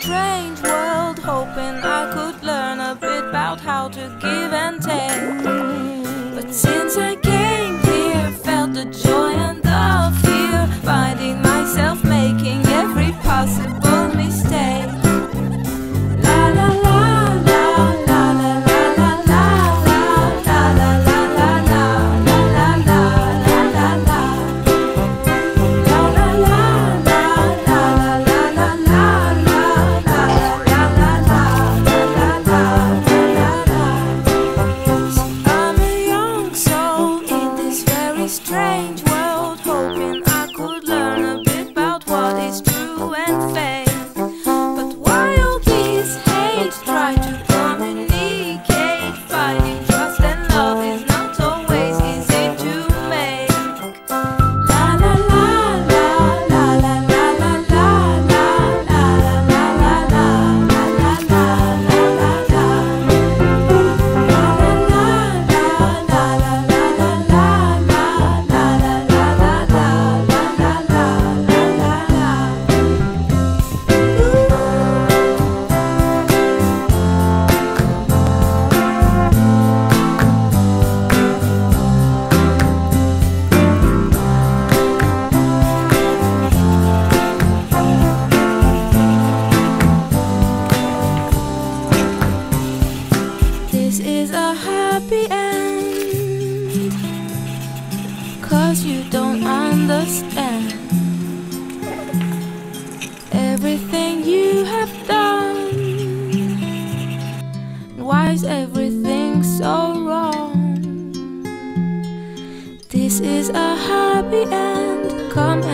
strange world, hoping I could learn a bit about how to give and take. But since I came here, felt the joy and the fear, finding myself making every possible mistake. La la la la la la la la la la la la la la la la la la la la. Strange world, hoping I could learn a bit about what is true and fake. But while these hates try to communicate, finding trust and love is not always easy to make. La la la la la la la la la la la la la la la la. This is a happy end, 'cause you don't understand everything you have done. Why is everything so wrong? This is a happy end, come